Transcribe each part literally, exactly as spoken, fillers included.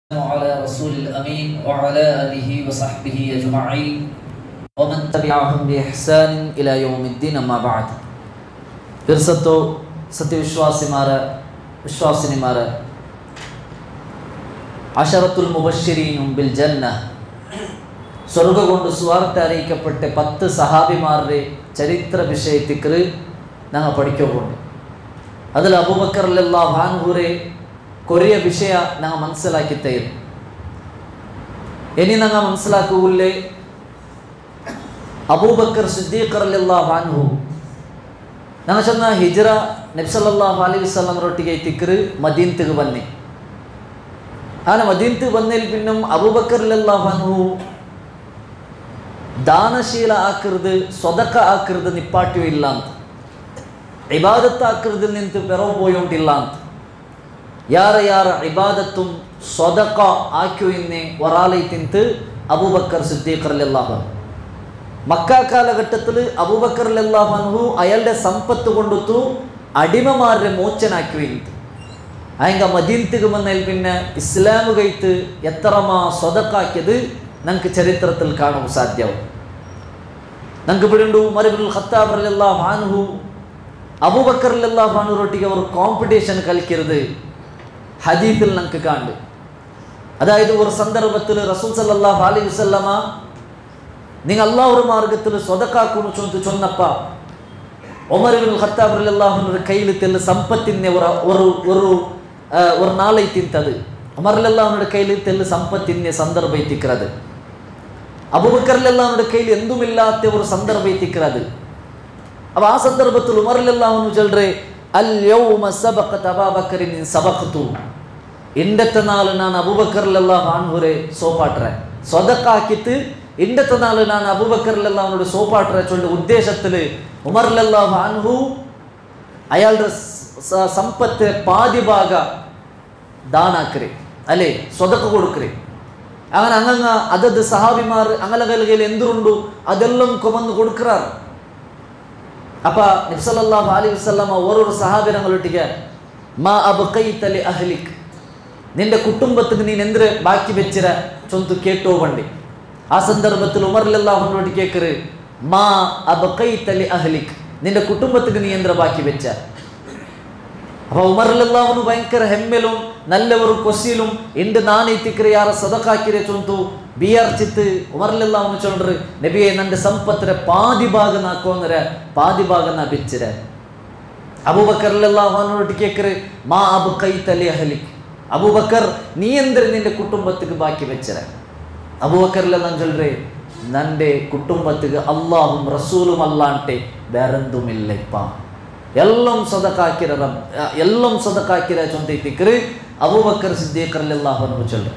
على رسول الأمين وعلى آله وصحبه أجمعين ومن تبعهم بإحسان إلى يوم الدين أما بعد ഇർസത്തോ സത്യവിശ്വാസിമാരെ വിശ്വാസിനിമാരെ അശറത്തുൽ മുബശ്ശിരീനും bill ജന്ന സ്വർഗ്ഗം കൊണ്ട് സുവാർത്ത അറിയിക്കപ്പെട്ട പത്ത് സഹാബിമാരുടെ ചരിത്ര വിഷയത്തിക്ക് ഞങ്ങൾ പഠിക്കുന്നുണ്ട്. അതിൽ അബൂബക്കർ റളിയല്ലാഹു അൻഹുരെ കൊറിയ വിഷയ ഞങ്ങൾ മനസ്സിലാക്കി തരും. ഇനി ഞങ്ങൾ മനസ്സിലാക്കൂലേ അബൂബക്കർ സിദ്ദീഖ് റളിയല്ലാഹു അൻഹു ഞങ്ങൾ ചെന്ന ഹിജ്റ നബി സല്ലല്ലാഹു അലൈഹി വസല്ലമರೊಟ್ಟಿಗೆ ತಿಕ್ರು ಮದೀನಕ್ಕೆ ಬನ್ನಿ. ಆನ ಮದೀನಕ್ಕೆ ಬಂದಿಲ್ ಪಿನ್ನುം ಅಬೂಬಕರ್ റളിയല്ലാഹു അൻഹു ദാനശീല ആക്കരുത്, സ്വതക്ക ആക്കരുത് നിപ്പാട്ടിയോ ഇല്ല ಅಂತ, ഇബാദത്ത് ആക്കരുത് നിಂತು പെറോ പോയോണ്ടില്ല ಅಂತ. ಯಾರ ಯಾರ ಇಬಾದത്തും സ്വതക്ക ആക്കിയോ ഇന്നെ ഒരാളൈത്തിന്ത് അബൂബക്കർ സിദ്ദീഖ് റളിയല്ലാഹു അൻഹു. മക്ക കാലഘട്ടത്തിൽ അബൂബക്കർ റളിയല്ലാഹു അൻഹു അയാളുടെ സമ്പത്ത് കൊണ്ടുത്തു അടിമമാരുടെ മോചനാക്കിയിട്ട് അയങ്ക മദീനത്തേക്ക് വന്നതിൽ പിന്നെ ഇസ്ലാം കൈത്ത് എത്രമാ സ്വതക്കാക്കിയത് നമുക്ക് ചരിത്രത്തിൽ കാണാൻ സാധ്യവും. നമുക്ക് ഇവിടുണ്ട് ഉമർ ഇബ്നുൽ ഖത്താബ് റളിയല്ലാഹു അൻഹു അബൂബക്കർ റളിയല്ലാഹു അൻഹുരൊട്ടിಗೆ ಅವರು ಕಾಂಪಿಟೇಷನ್ കളിക്കരുത് ഹദീസിൽ നമുക്ക് കാണും. അതായത് ഒരു സന്ദർഭത്തിൽ റസൂൽ സല്ലല്ലാഹു അലൈഹി വസല്ലമ നിങ്ങൾ അല്ലാഹുവിന്റെ മാർഗ്ഗത്തിൽ സ്വതക്കാക്കുന്നു ചൊന്ന് ചൊന്നപ്പ ഉമർ ഇബ്നുൽ ഖത്താബ് റളിയല്ലാഹു അൻഹുവിന്റെ കയ്യിൽ തെല്ല സമ്പത്തിനെ ഒരു ഒരു ഒരു ഒരു നാളെ തിന്തത് ഉമർ റളിയല്ലാഹു അൻഹുവിന്റെ കയ്യിൽ തെല്ല സമ്പത്തിനെ സന്ദർഭം എത്തിക്കുന്നത് അബൂബക്കർ റളിയല്ലാഹു അൻഹുവിന്റെ കയ്യിൽ എന്തുമില്ലാത്ത ഒരു സന്ദർഭം എത്തിക്കുന്നത്. അപ്പോൾ ആ സന്ദർഭത്തിൽ ഉമർ റളിയല്ലാഹു അൻഹു ചൊല്ലുറേ അൽ യൗമ സബഖത അബൂബക്കറിൻ സബഖതു, ഇന്നത്തെ നാൾ ഞാൻ അബൂബക്കർ റളിയല്ലാഹു അൻഹുരെ സോപാട്രെ സ്വതക്കാക്കിത്ത് ഇന്നത്തെ നാൾ ഞാൻ അബൂബക്കർ റളിയല്ലാഹു അൻഹുടെ സോപാട്രെ ചൊല്ലുന്ന ഉദ്ദേശത്തിൽ ഉമർ റളിയല്ലാഹു അൻഹു അയാളുടെ സമ്പത്ത് പാതി ഭാഗ ദാനാക്കരെ അല്ലേ സ്വതക്ക കൊടുക്കരെ. അങ്ങനെ അങ്ങങ്ങ അതത് സഹാബിമാർ അങ്ങനെ കയ്യിൽ എന്തുണ്ടു അതെല്ലാം കൊമന്ന് കൊടുക്കാറ്. അപ്പൊ നബി സല്ലല്ലാഹു അലൈഹി വസല്ലമ ഓരോരോ സഹാബിരങ്ങളൊട്ടിಗೆ മാ അബ്ഖൈത ലി അഹ്ലിക്, നിന്റെ കുടുംബത്തിന് നീ എന്ത് ബാക്കി വെച്ചിര ചൊന്തു കേട്ടോ വണ്ടി. ആ സന്ദർഭത്തിൽ ഉമർ റളിയല്ലാഹു അൻഹു കേക്കറ് മാ അബ്ഖൈത ലി അഹ്ലിക്, നിന്റെ കുടുംബത്തിന് നീ എന്ത് ബാക്കി വെച്ച. അപ്പൊ ഉമർ റളിയല്ലാഹു അൻഹു ഭയങ്കര ഹെമ്മലും നല്ലവരും കൊസിയിലും എന്റെ നാണയത്തിക്കറി യാರ സദഖാക്കിരെ ചൊന്തു ബിയർച്ചിത്ത് ഉമർ റളിയല്ലാഹു അൻഹു ചൊല്ലുറ് നബിയെ നന്റെ സമ്പത്തിലെ പാതി ഭാഗം നാക്കോന്നര പാതി ഭാഗം നാ ബിച്ചിര. അബൂബക്കർ റളിയല്ലാഹു അൻഹു കേക്കറ് മാ അബ്ഖൈത ലി അഹ്ലിക്, അബൂബക്കർ നീ എന്ത് നിന്റെ കുടുംബത്തിക്ക് ബാക്കി വെച്ചിര. അബൂബക്കർ റളിയല്ലാഹു അൻഹു ചൊല്ലുറേ നന്റെ കുടുംബത്തിക്ക് അല്ലാഹും റസൂലും അല്ലാണ്ടെ വേറെന്തുമില്ലപ്പ, എല്ലാം സദഖാക്കിര എല്ലാം സദഖാക്കിര ചൊന്തൈത്തിക്കറ് അബൂബക്കർ സിദ്ദീഖ് റളിയല്ലാഹു അൻഹു ചൊല്ലുറേ.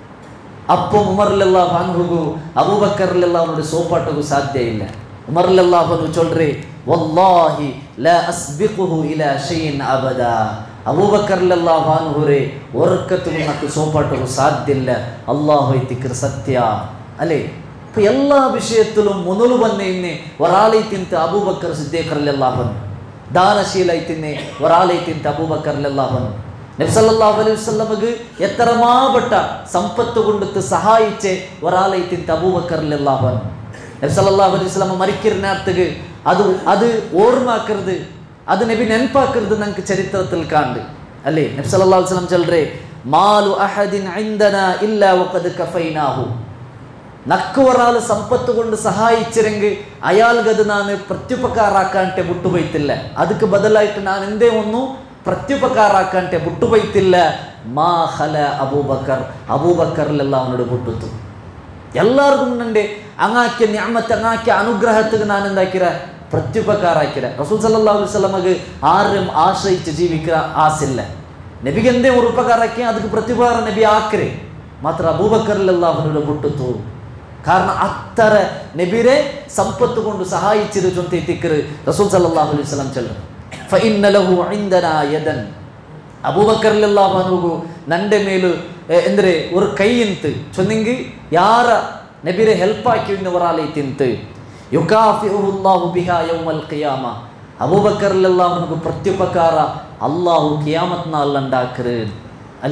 അപ്പം ഉമർ റളിയല്ലാഹു അൻഹു അബൂബക്കർ റളിയല്ലാഹു അൻഹുടെ സോപ്പാട്ടു സാധ്യയില്ല. ഉമർ റളിയല്ലാഹു അൻഹു ചൊല്ലുറേ വല്ലാഹി ലാ അസ്ബിഖുഹു ഇലാ ഷൈഇൻ അബദാ, അബൂബക്കർ റളിയല്ലാഹു അൻഹുരെ ഒർക്കത്തും നമുക്ക് സോപ്പാട്ടു സാധ്യല്ല, അല്ലാഹു ഇതിക്ർ സത്യ അല്ലേ. അപ്പോൾ എല്ലാ വിഷയത്തിലും മുന്നോട്ട് വന്ന ഇന്നെ ഒരാളൈത്തിന്ത അബൂബക്കർ സിദ്ദീഖ് റളിയല്ലാഹു അൻഹു, ദാനശീലൈത്തിന്നെ ഒരാളൈത്തിന്ത അബൂബക്കർ റളിയല്ലാഹു അൻഹു. നബി സല്ലല്ലാഹു അലൈഹി വസല്ലമക്ക് എത്രമാപ്പെട്ട സമ്പത്ത് കൊണ്ടുത്ത് സഹായിച്ച് ഒരാളൈത്തിന്ത അബൂബക്കർ റളിയല്ലാഹു അൻഹു. നബി സല്ലല്ലാഹു അലൈഹി വസല്ലമ മരിക്കുന്നേരത്തേക്ക് അത് അത് ഓർമ്മാക്കരുത്, അത് നബി നെൻപാക്കരുത് നമുക്ക് ചരിത്രത്തിൽ കാണുന്നുണ്ട് അല്ലേ. നബി സല്ലല്ലാഹു അലൈഹി വസല്ലം ചൊല്ലുറേ മാലു അഹദിൻ ഇൻദനാ ഇല്ലാ വഖദ് കഫൈനാഹു, നക്ക് ഒരാൾ സമ്പത്ത് കൊണ്ട് സഹായിച്ചിരെങ്കിൽ അയാൾക്കത് ഞാൻ പ്രത്യുപകാരാക്കാൻട്ടെ വിട്ടുപോയിട്ടില്ല, അതുക്ക് ബദലായിട്ട് ഞാൻ എന്തേ ഒന്നു പ്രത്യുപകാരാക്കാൻട്ടെ വിട്ടുപോയിട്ടില്ല. മാ ഖല അബൂബക്കർ, അബൂബക്കർ റളിയല്ലാഹു അൻഹു വിട്ടുത്തു. എല്ലാവർക്കും എൻ്റെ അങ്ങാക്കിയ നിഅമത്ത് അങ്ങാക്കിയ അനുഗ്രഹത്തിന് ഞാൻ എന്താക്കിര പ്രത്യുപകാരാക്കിര. റസൂൽ സല്ലല്ലാഹു അലൈഹി വസല്ലമക്ക് ആരും ആശ്രയിച്ച് ജീവിക്കുക ആസില്ല. നബിക്ക് എന്തേ ഒരു ഉപകാരാക്കിയ അതുക്ക് പ്രത്യുപകാരം നബി ആക്കരെ, മാത്ര അബൂബക്കർ റളിയല്ലാഹു അൻഹു വിട്ടുത്തു. കാരണം അത്ര നബിരെ സമ്പത്ത് കൊണ്ട് സഹായിച്ചിരു ചൊന്തിക്കറ് റസൂൽ സല്ലല്ലാഹു അലൈഹി വസല്ലം ചൊല്ലും ഫഇന്ന ലഹു ഇൻദനാ യദൻ, അബൂബക്കർ റളിയല്ലാഹു അൻഹു നന്റെ മേല് എന്തരെ ഒരു കൈയിന്ത് ചൊന്നെങ്കിൽ യാര നബിരെ ഹെൽപ്പ് ആക്കി ഒരാളൈത്തിന്ത് യുകാഫിഉല്ലാഹു ബിഹാ യൗമൽ ഖിയാമ, അബൂബക്കർ റളിയല്ലാഹു അൻഹു പ്രത്യുപകാര അല്ലാഹു ഖിയാമത്ത് നാളിൽ ഉണ്ടാക്കറ് അല്ലേ.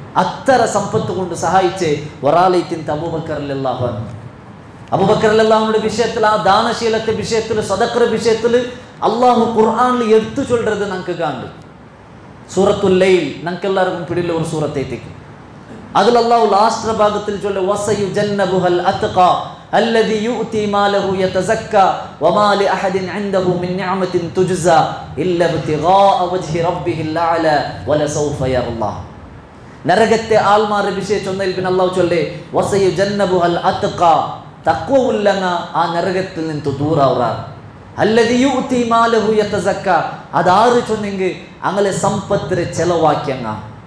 അത്തര സമ്പത്ത് കൊണ്ട് സഹായിച്ച് ഒരാളെ തിന്ത അബൂബക്കർ റളിയല്ലാഹു അൻഹു. അബൂബക്കർ റളിയല്ലാഹു അൻഹുവിന്റെ വിഷയത്തിൽ, ആ ദാനശീലത്തെ വിഷയത്തിൽ, സദഖയുടെ വിഷയത്തിൽ അള്ളാഹു ഖുർആനിൽ എടുത്തു ചൊല്ലുന്നത് നമുക്ക് കാണും. സൂറത്തുൽ ലൈൽ നമുക്ക് എല്ലാവർക്കും പിടിയുള്ള ഒരു സൂറത്തേക്ക്. അതിൽ അള്ളാഹു ലാസ്റ്റ് ഭാഗത്തിൽ ചൊല്ലും വസയുജന്നബുഹൽ അത്ഖാ അല്ലദി യുഅതി മാലഹു യതസക്ക വമാ ലിഅഹദിൻ ഇൻദഹു മിൻ നിഅമത്തിൻ തുജ്സാ ഇല്ല ഇബ്തിഗാഅ വജ്ഹി റബ്ബിഹിൽ അഅല വലസൗഫ യർളാ. നരകത്തെ ആൾമാരെ വിശേഷിച്ചൊന്നിൽ പിന്നെ അള്ളാഹു ചൊല്ലേ വസയുജന്നബുഹൽ അത്ഖാ, തഖ്വ ഉള്ളങ്ങ ആ നരകത്തിൽ നിന്ന് ദൂരാവുറാർ. അല്ലദി യുഅതി മാലഹു യതസക്ക, അതാറ് ചൊന്നെങ്കിൽ അങ്ങനെ സമ്പത്തിനെ ചെലവാക്കിയങ്ങ.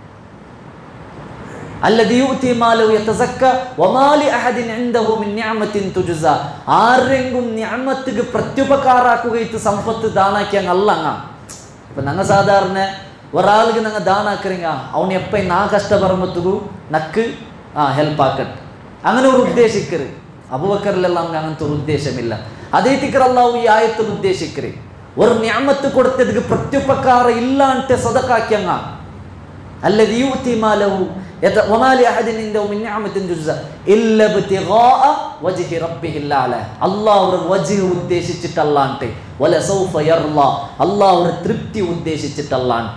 അല്ലദി യുഅതി മാലഹു യതസക്ക വമാ ലിഅഹദിൻ ഇൻദഹു മിൻ നിഅമത്തിൻ തുജ്സാ, ആരെങ്കിലും നിഅമത്തിക്ക് പ്രത്യുപകാരാക്കുകയിട്ട് സമ്പത്ത് ദാനാക്കിയങ്ങ അല്ലങ്ങ. ഇപ്പൊ ഞങ്ങൾ സാധാരണ ഒരാൾക്ക് ഞങ്ങൾ ദാനാക്കറിങ്ങ അവൻ എപ്പ നാ കഷ്ടപ്പെടുമ്പത്തുകു നക്ക് ആ ഹെൽപ്പ് ആക്കട്ടെ, അങ്ങനെ ഒരു ഉദ്ദേശിക്കരുത്. അബൂബക്കറിലെല്ലാം അങ്ങനത്തെ ഒരു ഉദ്ദേശമില്ല. അതേ തിക്കർ അല്ലാഹു ഈ ആയത്തിൽ ഉദ്ദേശിക്കരുത്. ഒരു നിഅമത്ത് കൊടുത്തതിക്ക് പ്രത്യുപകാര ഇല്ലാണ്ട് സദഖാക്കിയങ്ങ. അല്ലദി യുഅതി മാലഹു വമാ ലിഅഹദിൻ ഇൻദഹു മിൻ നിഅമത്തിൻ തുജ്സാ ഇല്ല ഇബ്തിഗാഅ വജ്ഹി റബ്ബിഹിൽ അഅല, അല്ലാഹുവിന്റെ വജ്ഹ് ഉദ്ദേശിച്ചിട്ടല്ലാണ്ട് വലസൗഫ യർളാ, അല്ലാഹുവിന്റെ തൃപ്തി ഉദ്ദേശിച്ചിട്ടല്ലാണ്ട്.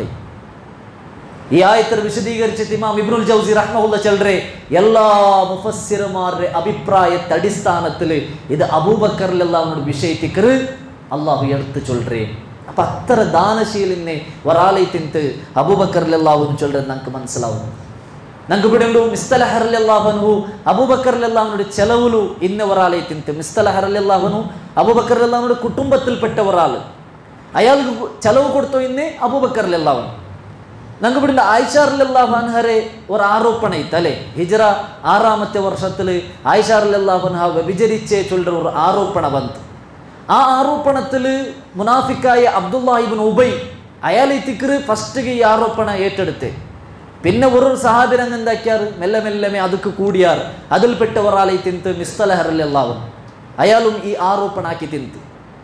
ഈ ആയത്തിൽ വിശദീകരിച്ചിട്ട് ഇമാം ഇബ്നുൽ ജൗസി റഹ്മഹുല്ലാഹ് ചൊല്ലറെ എല്ലാ മുഫസ്സിറുമാരുടെ അഭിപ്രായത്തെ അടിസ്ഥാനത്തിൽ ഇത് അബൂബക്കർ റളിയല്ലാഹു അൻഹു വിഷയത്തിക്ക് അല്ലാഹു എടുത്ത് ചൊല്ലറെ. അപ്പൊ അത്ര ദാനശീലിനെ ഒരാളെ തിന്ത് അബൂബക്കർ റളിയല്ലാഹു അൻഹു ചൊല്ലറെ നമുക്ക് മനസ്സിലാവും. നമുക്ക് ഇവിടെ ഉണ്ട് മിസ്തലഹ റളിയല്ലാഹു അൻഹു അബൂബക്കർ റളിയല്ലാഹു അൻഹുവിന്റെ ചെലവിലു ഇന്ന ഒരാളെ തിന്ത്. മിസ്തലഹ റളിയല്ലാഹു അൻഹു അബൂബക്കർ റളിയല്ലാഹു അൻഹുവിന്റെ കുടുംബത്തിൽപ്പെട്ട ഒരാൾ, അയാൾക്ക് ചെലവ് കൊടുത്തു ഇന്ന് അബൂബക്കർ റളിയല്ലാഹു അൻഹു. നമുക്ക് ഇവിടെ ആയിഷ റളിയല്ലാഹു അൻഹരെ ഒരു ആരോപണ ഇತ್ತು അല്ലേ, ഹിജ്റ ആറാമത്തെ വർഷത്തിൽ ആയിഷ റളിയല്ലാഹു അൻഹ വ്യഭിചരിച്ചേ ചൊല്ലുന്ന ഒരു ആരോപണ വന്നു. ആ ആരോപണത്തിൽ മുനാഫിക്കായ അബ്ദുല്ലാഹ് ഇബ്നു ഉബൈ അയാൾ ഇത്തിക്കർ ഫസ്റ്റ് ഈ ആരോപണ ഏറ്റെടുത്ത്. പിന്നെ ഒരു സഹാബിരങ്ങ് എന്താക്കിയാറ് മെല്ലെ മെല്ലമേ അതുക്ക് കൂടിയാറ്. അതിൽപ്പെട്ട ഒരാളെ തിന്ത് മിസ്തലഹ റളിയല്ലാഹു അൻഹു, അയാളും ഈ ആരോപണ ആക്കി തിന്ത്.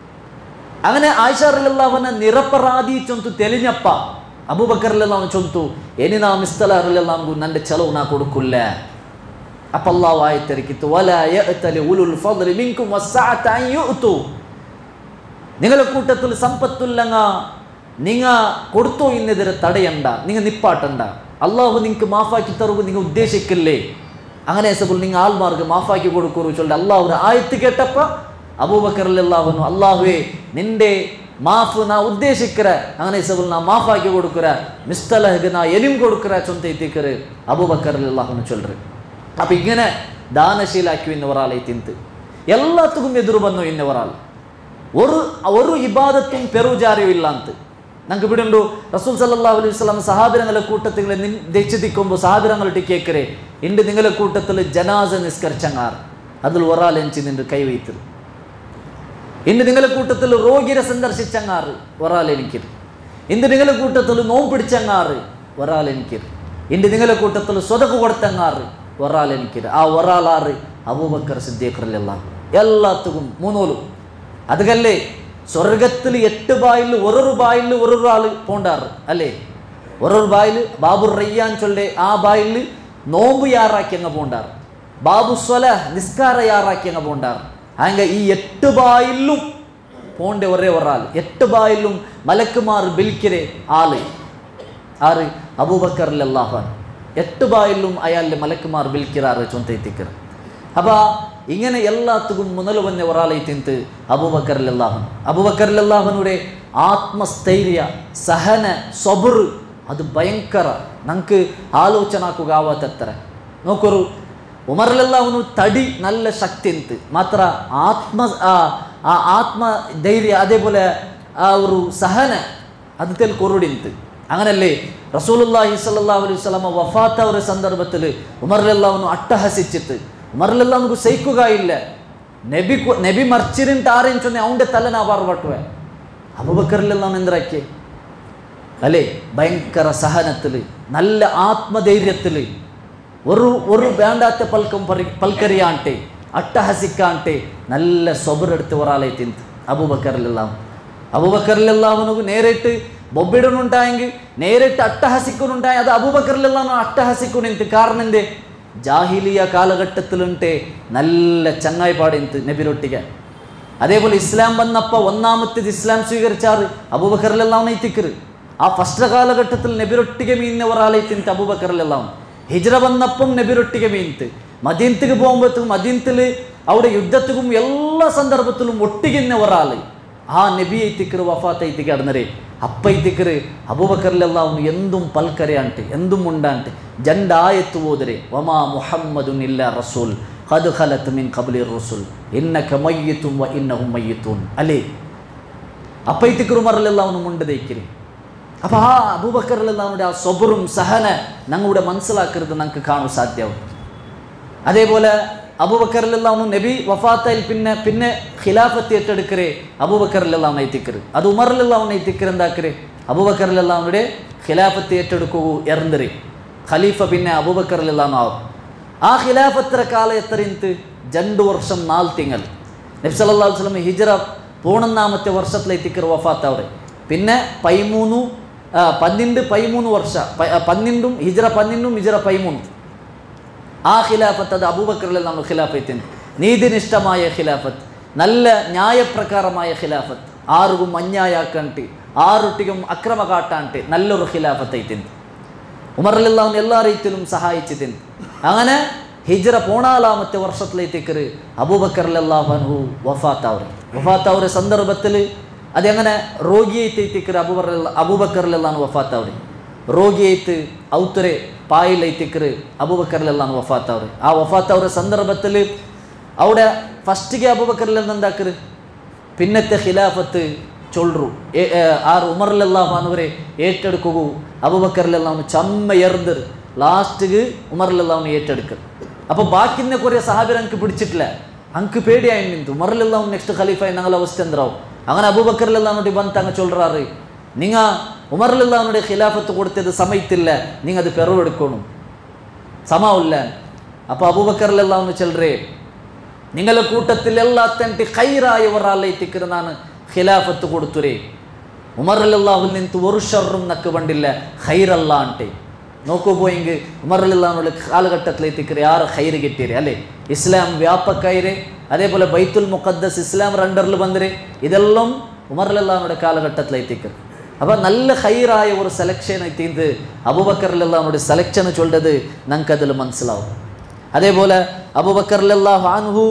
അങ്ങനെ ആയിഷ റളിയല്ലാഹു അൻഹ നിരപരാധി ചൊന്തു തെളിഞ്ഞപ്പ അബൂബക്കർ റളിയല്ലാഹു അൻഹു ചൊന്തു ഇനി നാ മിസ്തലഹ റളിയല്ലാഹു അൻഹു നന്റെ ചെലവ് നാ കൊടുക്കില്ല. അപ്പൊ അല്ലാഹു ആയത്തിറക്കിത്തു വലാ യഅ്തലി ഉലുൽ ഫദ്ലി മിൻകും വസ്സഅത അൻ യുഅ്തു, നിങ്ങളുടെ കൂട്ടത്തിൽ സമ്പത്തുല്ലങ്ങ നിങ്ങ കൊടുത്തോ എന്നെതിരെ തടയണ്ട, നിങ്ങൾ നിപ്പാട്ടണ്ട. അള്ളാഹു നിങ്ങൾക്ക് മാഫാക്കി തരുക നിങ്ങൾ ഉദ്ദേശിക്കില്ലേ, അങ്ങനെ സബുൽ നിങ്ങൾ ആൾമാർക്ക് മാഫാക്കി കൊടുക്കൂ ചൊല്ലി അള്ളാഹുവിന്റെ ആയത്ത് കേട്ടപ്പ അബൂബക്കർ റളിയല്ലാഹു അൻഹു അള്ളാഹുവേ നിന്റെ മാഫ് നാ ഉദ്ദേശിക്കற, അങ്ങനെ സബുൽ നാ മാഫാക്കി കൊടുക്കുற, മിസ്തലഹ് നാ എലിം കൊടുക്കുற ചൊന്തൈത്തിക്കറ് അബൂബക്കർ റളിയല്ലാഹു അൻഹു ചൊല്ലറ്. അപ്പൊ ഇങ്ങനെ ദാനശീലാക്കി ഇന്ന ഒരാളെ തിന്ത് എല്ലാത്തുക്കും എതിർ വന്നു ഇന്ന ഒരാൾ. ഒരു ഒരു ഇബാദത്തും പെറുജാരിയും ഇല്ലാത്ത നമുക്ക് ഇവിടെ ഉണ്ടോ റസൂൽ സല്ലല്ലാഹു അലൈഹി വസല്ലം സഹാബിരങ്ങളെ കൂട്ടത്തിൽ ദക്ഷിക്കുമ്പോൾ സഹാബിരങ്ങളുടെ കേക്കരെ ഇണ്ട് നിങ്ങളെ കൂട്ടത്തിൽ ജനാസ നിസ്കരിച്ചങ്ങാർ അതിൽ ഒരാൾ എഞ്ചി നിന്റെ കൈവയ്ത്തത്. ഇന്ന് നിങ്ങളെ കൂട്ടത്തിൽ രോഗിയെ സന്ദർശിച്ചങ്ങാറ് ഒരാൾ എനിക്കത്. ഇന്ന് നിങ്ങളെ കൂട്ടത്തിൽ നോമ്പ് പിടിച്ചങ്ങാറ് ഒരാൾ എനിക്കത്. ഇന്ന് നിങ്ങളെ കൂട്ടത്തിൽ സ്വതക്ക് കൊടുത്തങ്ങാറ് ഒരാൾ എനിക്കത്. ആ ഒരാളാറ് അബൂബക്കർ സിദ്ദീഖ് റളിയല്ലാഹു അൻഹു. എല്ലാത്തും മൂന്നോലും അതുകല്ലേ സ്വർഗത്തിൽ എട്ട് ബായിൽ ഒരു ബായിൽ ഒരു ആള് പോണ്ടാറ് അല്ലേ, ഒരു ബായിൽ ബാബു റയ്യാൻ ചൊല്ലേ ആ ബായിൽ നോമ്പ് യാറാക്കി അങ്ങ് പോണ്ടാറ്, ബാബു സ്വല നിസ്കാര യാറാക്കി അങ്ങ് പോണ്ടാറ്. അങ്ങനെ ഈ എട്ട് ബായിലും പോണ്ട ഒരേ ഒരാൾ, എട്ട് ബായിലും മലക്കുമാർ ബിൽക്കിരെ ആള് ആറ് അബൂബക്കർ റളിയല്ലാഹു അൻഹു. എട്ട് ബായിലും അയാളുടെ മലക്കുമാർ ബിൽക്കിറാറ് ചൊന്തൈത്തിക്കർ. അപ്പൊ ഇങ്ങനെ എല്ലാത്തും മുതൽ വന്ന ഒരാളെ തിന്ത് അബൂബക്കർ റളിയല്ലാഹു അൻഹു. അബൂബക്കർ റളിയല്ലാഹു അൻഹുവിന്റെ ആത്മസ്ഥൈര്യ സഹന സബർ അത് ഭയങ്കര നമുക്ക് ആലോചനാക്കുക ആവാത്തത്ര. നോക്കൊരു ഉമർ റളിയല്ലാഹു അൻഹു തടി നല്ല ശക്തി എന്ത് മാത്ര ആത്മ ആ ആത്മധൈര്യ അതേപോലെ ആ ഒരു സഹന അത് തെൽ കൊറുടിന്ത്. അങ്ങനല്ലേ റസൂലുള്ളാഹി സ്വല്ലല്ലാഹു അലൈഹി വസല്ലം വഫാത്ത ഒരു സന്ദർഭത്തിൽ ഉമർ റളിയല്ലാഹു അൻഹു അട്ടഹസിച്ചിട്ട് ഉമർ റളിയല്ലാഹു അൻഹു സഹിക്കുക ഇല്ല, നബി നബി മർച്ചിരിട്ട് ആരെയും ചൊന്നെ അവൻ്റെ തല നാ പാർവട്ടുവേ. അബൂബക്കർ റളിയല്ലാഹു അൻഹു എന്തരാക്കിയേ അല്ലേ, ഭയങ്കര സഹനത്തിൽ നല്ല ആത്മധൈര്യത്തിൽ ഒരു ഒരു വേണ്ടാത്ത പൽക്കം പറി പൽക്കരിയാണ്ടെ അട്ടഹസിക്കാണ്ടെ നല്ല സബറെടുത്ത് ഒരാളെ തിന്ത് അബൂബക്കർ റളിയല്ലാഹു അൻഹു. അബൂബക്കർ റളിയല്ലാഹു അൻഹു നേരിട്ട് ബൊബ്ബിടുന്നുണ്ടായെങ്കിൽ നേരിട്ട് അട്ടഹസിക്കുന്നുണ്ടായി അത് അബൂബക്കറിലെല്ലാം അട്ടഹസിക്കുന്നിട്ട് കാരണം എന്തേ ജാഹിലിയ കാലഘട്ടത്തിലുണ്ട് നല്ല ചങ്ങായിപ്പാടിന്ത് നബിരൊട്ടിക അതേപോലെ ഇസ്ലാം വന്നപ്പോൾ ഒന്നാമത്തേത് ഇസ്ലാം സ്വീകരിച്ചാറ് അബൂബക്കറിലെല്ലാം നയിത്തിക്കറ് ആ ഫസ്റ്റ് കാലഘട്ടത്തിൽ നബിരൊട്ടിക മീനിനെ ഒരാളെ തിന്ത് അബൂബക്കറിലെല്ലാം ഹിജ്റ വന്നപ്പം നബിരൊട്ടിക മീൻത്ത് മദീനത്തേക്ക് പോകുമ്പോഴത്തേക്കും മദീനത്തിൽ അവിടെ യുദ്ധത്തിലും എല്ലാ സന്ദർഭത്തിലും ഒട്ടിക്കുന്ന ഒരാൾ ആ നബി ഐത്തിക്കറ് വഫാത്ത് ഐത്തിക്ക് കടന്നരേ അപ്പ ഐത്തിക്കറ് അബൂബക്കറിലെല്ലാം എന്തും പൽക്കരയാണ്ട് എന്തും ഉണ്ടാണ്ട് ജണ്ടായത്ത് പോതരെ വമാ മുഹമ്മദുൻ ഇല്ലാ റസൂൽ ഖദ് ഖലത് മിൻ ഖബ്ലി റസൂൽ ഇന്നക മയ്യിതുൻ വ ഇന്നഹും മയ്യിതൂൻ അല്ലേ അപ്പ ഐത്തിക്കറ് ഉമറിലെല്ലാം മുണ്ട് ദൈക്കര് അപ്പോൾ ആ അബൂബക്കറിലെല്ലാവരുടെ ആ സബറും സഹന ഞങ്ങളുടെ മനസ്സിലാക്കരുത് ഞങ്ങൾക്ക് കാണാൻ സാധ്യമാവും അതേപോലെ അബൂബക്കറിലെല്ലാം നബി വഫാത്തയിൽ പിന്നെ പിന്നെ ഖിലാഫത്ത് ഏറ്റെടുക്കരേ അബൂബക്കറിലെല്ലാം നയിത്തിക്കര് അത് ഉമറിലെല്ലാം നയിത്തിക്കര് എന്താക്കരേ അബൂബക്കറിലെല്ലാവരുടെ ഖിലാഫത്ത് ഏറ്റെടുക്കൂ എറിന്തര് ഖലീഫ പിന്നെ അബൂബക്കറിലെല്ലാം ആവും ആ ഖിലാഫത്ര കാലം എത്രയിന്ത് രണ്ട് വർഷം നാല് തിങ്കൾ നബി സല്ലല്ലാഹു അലൈഹി വസല്ലം ഹിജ്റ പൂർണ്ണാമത്തെ വർഷത്തിലെത്തിക്കര് വഫാത്തവിടെ പിന്നെ പതിമൂന്ന് പന്ത്രണ്ട് പതിമൂന്ന് വർഷ പന്ത്രണ്ടും ഹിജ്റ പന്ത്രണ്ടും ഹിജ്റ പതിമൂന്നും ആ ഖിലാഫത്ത് അത് അബൂബക്കറിലെല്ലാം ഖിലാഫത്തിന് നീതിനിഷ്ഠമായ ഖിലാഫത്ത് നല്ല ന്യായപ്രകാരമായ ഖിലാഫത്ത് ആർക്കും അന്യായാക്കണ്ട് ആറൊട്ടിക്കും അക്രമ കാട്ടാണ്ട് നല്ലൊരു ഖിലാഫത്ത് ഐത്തിന് ഉമറിലെല്ലാം എല്ലാ റീത്തിലും സഹായിച്ചതിന് അങ്ങനെ ഹിജ്റ പോണാലാമത്തെ വർഷത്തിലേത്തേക്കര് അബൂബക്കറിലെല്ലാം അൻഹു വഫാത്താവർ വഫാത്താവരുടെ സന്ദർഭത്തിൽ അതെങ്ങനെ രോഗിയായിത്തേക്കര് അബൂബർ അബൂബക്കറിലെല്ലാം വഫാത്താവർ രോഗിയായിട്ട് ഔത്തരെ പായിലൈത്തിക്കറ് അബൂബക്കറിലെല്ലാം വഫാത്താവർ ആ വഫാത്താവരുടെ സന്ദർഭത്തിൽ അവിടെ ഫസ്റ്റിಗೆ അബൂബക്കറിലെല്ലാം എന്താക്കറ് പിന്നത്തെ ഖിലാഫത്ത് ചൊല്ലു ആറ് ഉമറിലെല്ലാം അവരെ ഏറ്റെടുക്കൂ അബൂബക്കറിലെല്ലാം ചമ്മയർന്നർ ലാസ്റ്റിക്ക് ഉമറിലെല്ലാം ഏറ്റെടുക്കുക അപ്പോൾ ബാക്കിന്നെ കുറേ സഹാബിർ എനിക്ക് പിടിച്ചിട്ടില്ല അങ്ക് പേടിയായി നിന്തു ഉമറിലെല്ലാം നെക്സ്റ്റ് ഖലീഫായി ഞങ്ങളുടെ അവസ്ഥ എന്താവും അങ്ങനെ അബൂബക്കറിലെല്ലാം ಬಂತ അങ്ങ് ചൊല്ലറാറ് നിങ്ങ ഉമറിലെല്ലാവരുടെ ഖിലാഫത്ത് കൊടുത്തത് സമയത്തില്ല നിങ്ങൾ അത് പെറവെടുക്കണം സമമില്ല അപ്പോൾ അബൂബക്കറിലെല്ലാം ചെല്ലറേ നിങ്ങളുടെ കൂട്ടത്തിൽ എല്ലാ തൻ്റെ ഖൈറായ ഒരാളെത്തിക്കുന്നതാണ് ഖിലാഫത്ത് കൊടുത്തുരേ ഉമറിലെല്ലാവിൽ നിന്ത് ഒരു ഷർറും നക്ക് വണ്ടില്ല ഖൈറല്ല ആണ്ടെ നോക്കൂ പോയെങ്കിൽ ഉമറിലെല്ലാവരുടെ കാലഘട്ടത്തിലെത്തിക്കറേ ആറ് ഖൈറ് കിട്ടിയരേ അല്ലേ ഇസ്ലാം വ്യാപകമായിരേ അതേപോലെ ബൈത്തുൽ മുഖദ്ദസ് ഇസ്ലാം രണ്ടറിൽ ಬಂದರೆ ഇതെല്ലാം ഉമറിലെല്ലാവരുടെ കാലഘട്ടത്തിലെത്തിക്കറ് അപ്പോൾ നല്ല ഖൈറായ ഒരു സെലക്ഷൻ എത്തിയത് അബൂബക്കറിലെല്ലാവരുടെ സെലക്ഷൻ ചൊല്ലത് ഞങ്ങൾക്ക് അതിൽ മനസ്സിലാവും അതേപോലെ അബൂബക്കറിലെല്ലാഹു അൻഹു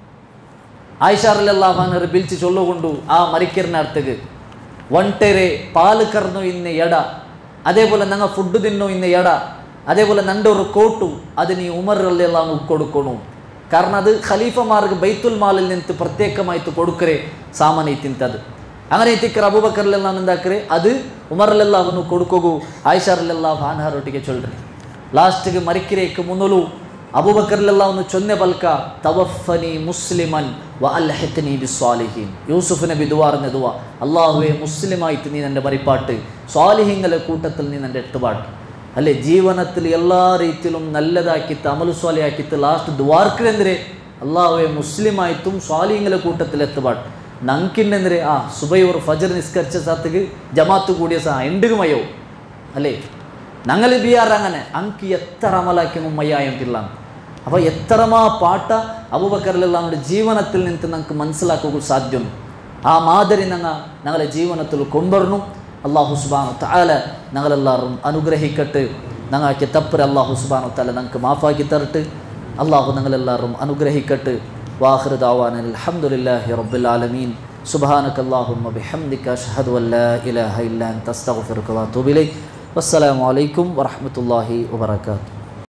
ആയിഷാറിലെല്ലാഹു അൻഹു പിലിച്ച് ചൊല്ലുകൊണ്ടു ആ മരിക്കറിന അടുത്തേക്ക് ಒಂಟೆರೆ ಪಾಲು ಕರ್ನು ಇನ್ನ ಎಡ അതേപോലെ ഞങ്ങൾ ഫുഡ് തിന്നു ഇന്ന എട അതേപോലെ നൻ്റെ ഒരു കോട്ടു അത് നീ ഉമറിലെല്ലാം കൊടുക്കണം കാരണം അത് ഖലീഫമാർക്ക് ബൈത്തുൽ മാലിൽ നിന്ന് പ്രത്യേകമായിട്ട് കൊടുക്കരേ സാമാന്യ തിന്തത് അങ്ങനെ എത്തിക്കറ അബൂബക്കറിലെല്ലാം എന്താക്കരേ അത് ഉമറിലെല്ലാം കൊടുക്കൂ ആയിഷാറിലെല്ലാം ആൻഹാറൊಟ್ಟಿಗೆ ചൊല്ലರಿ ലാസ്റ്റിಗೆ മരിക്കരേക്ക് മുന്നോലു അബൂബക്കറിലെല്ലാം ചൊന്നെ ബൽക്ക തവഫനി മുസ്ലിമൻ വ അൽഹിഖ്നി ബിസ്സാലിഹീൻ യൂസുഫ് നബി ദുആറിന്റെ ദുആ അല്ലാഹുവേ മുസ്ലിമായിട്ട് നീ എൻ്റെ മരിപ്പാട്ട് സ്വാലിഹീങ്ങളുടെ കൂട്ടത്തിൽ നീ എൻ്റെ എട്ടുപാട്ട് അല്ലേ ജീവനത്തിൽ എല്ലാ രീതിയിലും നല്ലതാക്കിയിട്ട് അമൽ സ്വാലിയാക്കിയിട്ട് ലാസ്റ്റ് ദ്വാർക്കെന്തിരെ അല്ലാഹുവേ മുസ്ലിമായിട്ടും സ്വാലിഹീങ്ങളുടെ കൂട്ടത്തിൽ എത്തുപാട്ട് നങ്കിനെന്തിരെ ആ സുബൈർ ഫജർ നിസ്കരിച്ച സാത്തുക്ക് ജമാഅത്ത് കൂടിയ സാ എണ്ടുകുമയോ അല്ലേ ഞങ്ങൾ ബിയാർ അങ്ങനെ അങ്കി എത്ര അമലാക്കിയും മയ്യായിട്ടില്ല അപ്പോൾ എത്രമാ പാട്ട അബൂബക്കറിലെല്ലാവരുടെ ജീവനത്തിൽ നിന്ന് ഞങ്ങൾക്ക് മനസ്സിലാക്കുക സാധ്യം ആ മാതിരി ഞങ്ങൾ ഞങ്ങളുടെ ജീവിതത്തിൽ കൊണ്ടുവരണം അല്ലാഹു സുബ്ഹാനഹു തആല ഞങ്ങളെല്ലാവരും അനുഗ്രഹിക്കട്ടെ ഞങ്ങൾക്ക് തപ്പര അല്ലാഹു സുബ്ഹാനഹു തആല ഞങ്ങൾക്ക് മാഫാക്കി തരട്ടെ അല്ലാഹു ഞങ്ങളെല്ലാവരും അനുഗ്രഹിക്കട്ടെ വാഖിറു ദഅവാന അൽഹംദുലില്ലാഹി റബ്ബിൽ ആലമീൻ സുബ്ഹാനകല്ലാഹുമ്മ ബിഹംദിക അഷ്ഹദു അൻ ലാ ഇലാഹ ഇല്ല അൻത അസ്തഗ്ഫിറുക വ അത്തൂബു ഇലൈക് വസ്സലാമു അലൈക്കും വറഹ്മത്തുള്ളാഹി വബറകാതുഹു.